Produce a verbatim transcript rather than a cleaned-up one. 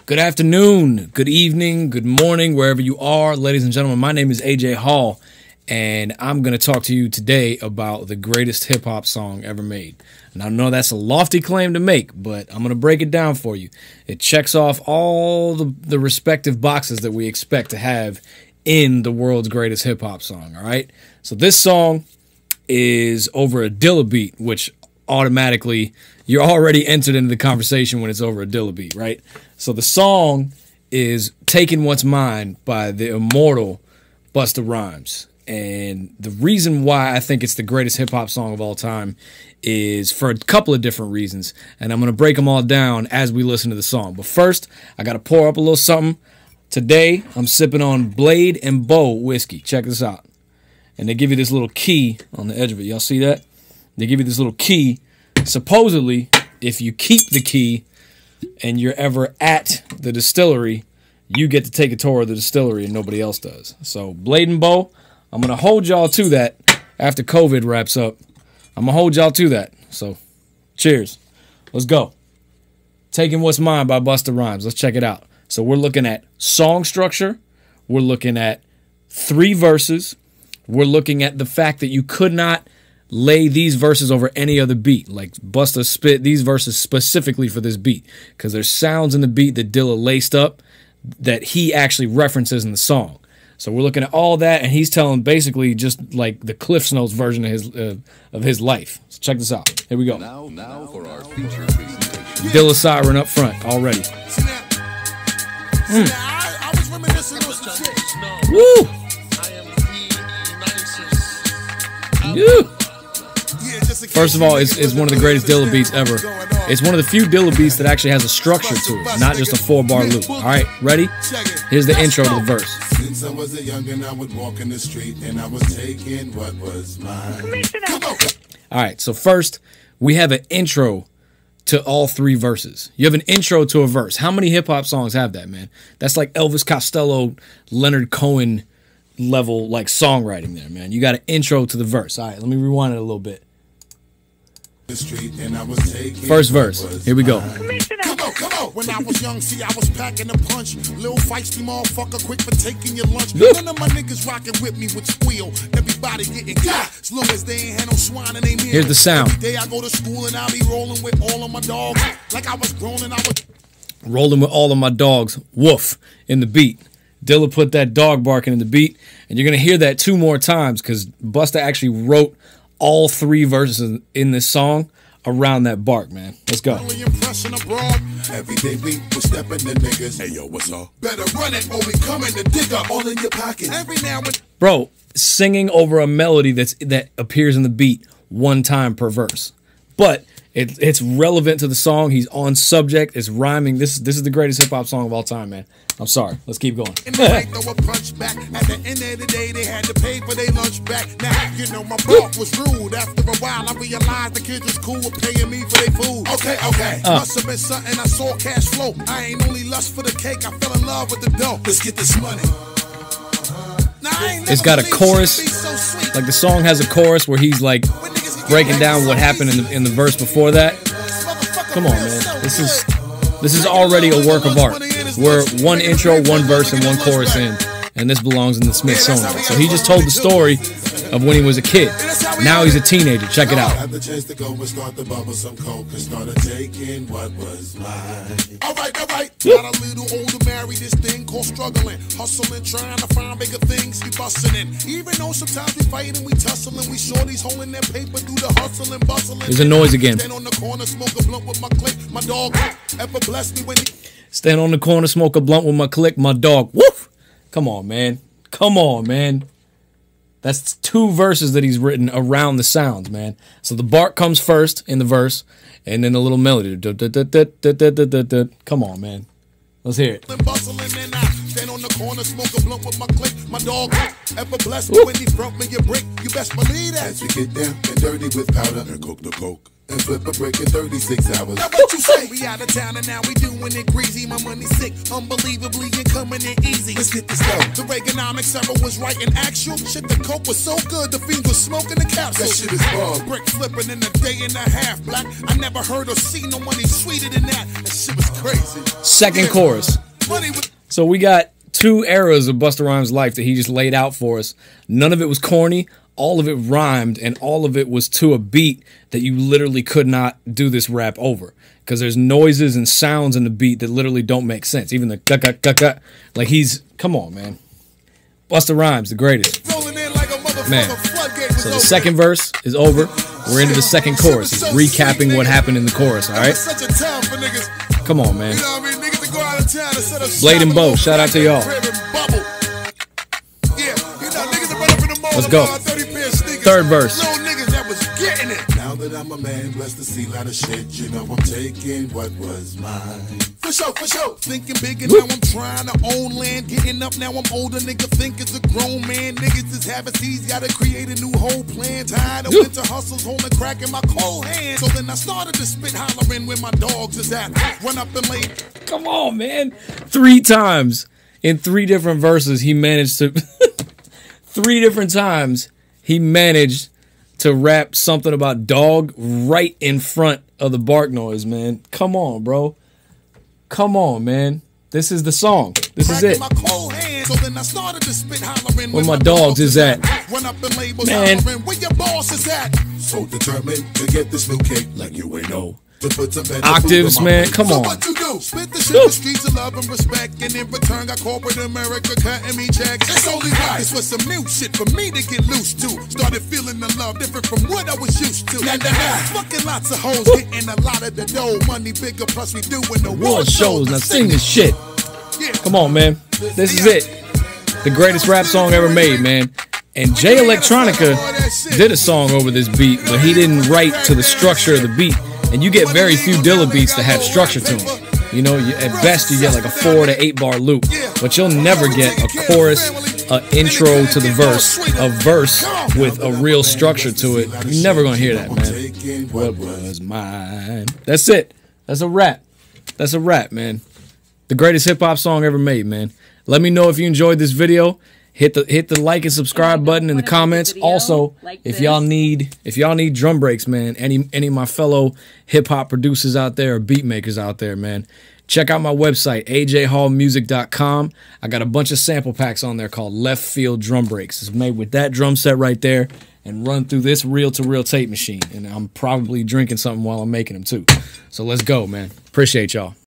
Good afternoon, good evening, good morning, wherever you are. Ladies and gentlemen, my name is A J Hall, and I'm going to talk to you today about the greatest hip-hop song ever made. And I know that's a lofty claim to make, but I'm going to break it down for you. It checks off all the, the respective boxes that we expect to have in the world's greatest hip-hop song, all right? So this song is over a Dilla beat, which automatically you're already entered into the conversation when it's over a Dilla beat, right? So the song is Taking What's Mine by the immortal Busta Rhymes. And the reason why I think it's the greatest hip-hop song of all time is for a couple of different reasons. And I'm going to break them all down as we listen to the song. But first, I got to pour up a little something. Today, I'm sipping on Blade and Bow whiskey. Check this out. And they give you this little key on the edge of it. Y'all see that? They give you this little key. Supposedly, if you keep the key and you're ever at the distillery, you get to take a tour of the distillery and nobody else does. So, Blade and Bow, I'm going to hold y'all to that after COVID wraps up. I'm going to hold y'all to that. So, cheers. Let's go. Taking What's Mine by Busta Rhymes. Let's check it out. So, we're looking at song structure. We're looking at three verses. We're looking at the fact that you could not lay these verses over any other beat. Like Busta spit these verses specifically for this beat because there's sounds in the beat that Dilla laced up that he actually references in the song. So we're looking at all that, and he's telling basically just like the Cliff's Notes version of his uh, of his life. So check this out. Here we go. Now, now for our feature presentation. Dilla Siren up front already. Mm. Woo! Woo! First of all, it's, it's one of the greatest Dilla beats ever. It's one of the few Dilla beats that actually has a structure to it, not just a four-bar loop. All right, ready? Here's the intro to the verse. Since I was a youngin', I would walk in the street and I was taking what was mine. All right, so first, we have an intro to all three verses. You have an intro to a verse. How many hip-hop songs have that, man? That's like Elvis Costello, Leonard Cohen level like songwriting there, man. You got an intro to the verse. All right, let me rewind it a little bit. First verse. Here we go. Come on, come on. When I was young, see, I was packing a punch. Little feisty motherfucker, quick for taking your lunch. Yep. None of my niggas rocking with me with squeal. Everybody getting got. As long as they ain't had no swine and they meal. Here's the sound. Every day I go to school and I be rolling with all of my dogs. Like I was grown and I was rolling with all of my dogs. Woof in the beat. Dilla put that dog barking in the beat, and you're gonna hear that two more times because Busta actually wrote all three verses in this song around that bark, man. Let's go. Every day we was stepping the niggas. Hey yo, what's up? Better run it or we coming to dig up all in your pockets. Every now and bro, singing over a melody that's that appears in the beat one time per verse, but it, it's relevant to the song. He's on subject. It's rhyming. This this is the greatest hip hop song of all time, man. I'm sorry. Let's keep going. In the night, throw a punch back. At the end of the day, they had to pay for their lunch back. Now, you know, my block was rude. After a while, I realized the kids was cool with paying me for their food. Okay, okay. Uh. Must have been something I saw cash flow. I ain't only lust for the cake. I fell in love with the dough. Let's get this money. Now, it's got a chorus. So like the song has a chorus where he's like breaking down what happened in the, in the verse before that. Come on, man. This is this is already a work of art. We're one intro, one verse, and one chorus in, and this belongs in the Smithsonian. So he just told the story of when he was a kid. Now he's a teenager. Check it out. I had the chance to go and start the bubble some coke and started taking what was mine. All right, all right. Got a little older, married this thing called struggling, hustling, trying to find bigger things. We busting in. Even though sometimes we fighting, we tussling, we shorties holding their paper through the hustling, bustling. There's a noise again. Stand on the corner, smoke a blunt with my clique. My dog ever blessed me when he stand on the corner, smoke a blunt with my clique. My dog. Woof. Come on, man. Come on, man. That's two verses that he's written around the sounds, man. So the bark comes first in the verse, and then the little melody. Come on, man. Let's hear it. Stand on the corner, smoke a blunt with my clique. My dog ever blessed me when he front me a brick. You best believe that. As we get down and dirty with powder and coke the coke. and flip a brick in thirty-six hours. Now what you say? We out of town and now we doing it greasy. My money sick, unbelievably and coming in easy. Let's get this dough. The Reaganomics era was right and actual. Shit, the coke was so good, the fiends was smoking the capsule. That shit is bomb. Brick flipping in a day and a half, black. I never heard or seen no money sweeter than that. That shit was crazy. Second yeah. chorus. Money was so we got two eras of Busta Rhymes' life that he just laid out for us. None of it was corny. All of it rhymed, and all of it was to a beat that you literally could not do this rap over. Because there's noises and sounds in the beat that literally don't make sense. Even the ka ka ka ka. Like he's, come on, man. Busta Rhymes, the greatest. Man. So the second verse is over. We're into the second chorus. He's recapping what happened in the chorus, all right? Come on, man. Blade and Bow, shout out to y'all. Let's go. Third verse. Now that I'm a man, blessed to see a lot of shit, you know I'm taking what was mine. For sure, for sure. Thinking big and now I'm trying to own land. Getting up now I'm older, nigga think it's a grown man. Niggas is habits, he's gotta create a new whole plan. Tired of winter hustles, holding crack in my cold hand. So then I started to spit hollering where my dogs is at. Run up and lay. Come on, man. Three times in three different verses he managed to... Three different times he managed to rap something about dog right in front of the bark noise, man. Come on, bro. Come on, man. This is the song. This is it. Where my dogs is at. Man. So determined to get this new cake like you ain't know. Octaves, man, come on. Spit the shit, the streets of love and respect, and in return got corporate America cutting me checks. It's only right. This was some new shit for me to get loose to. Started feeling the love different from what I was used to. Nah, nah, nah. Fucking lots of hoes, getting a lot of the dough. Money bigger, plus we doing the war shows. Now sing this shit. Come on, man. This is it. The greatest rap song ever made, man. And Jay Electronica did a song over this beat, but he didn't write to the structure of the beat. And you get very few Dilla beats that have structure to them. You know, you, at best you get like a four to eight bar loop, but you'll never get a chorus, an intro to the verse, a verse with a real structure to it. You're never gonna hear that, man. What was mine? That's it. That's a rap. That's a rap, man. The greatest hip hop song ever made, man. Let me know if you enjoyed this video. Hit the hit the like and subscribe button in the comments. Also, if y'all need if y'all need drum breaks, man, any any of my fellow hip hop producers out there or beat makers out there, man, check out my website a j hall music dot com. I got a bunch of sample packs on there called Left Field Drum Breaks. It's made with that drum set right there and run through this reel-to-reel tape machine. And I'm probably drinking something while I'm making them too. So let's go, man. Appreciate y'all.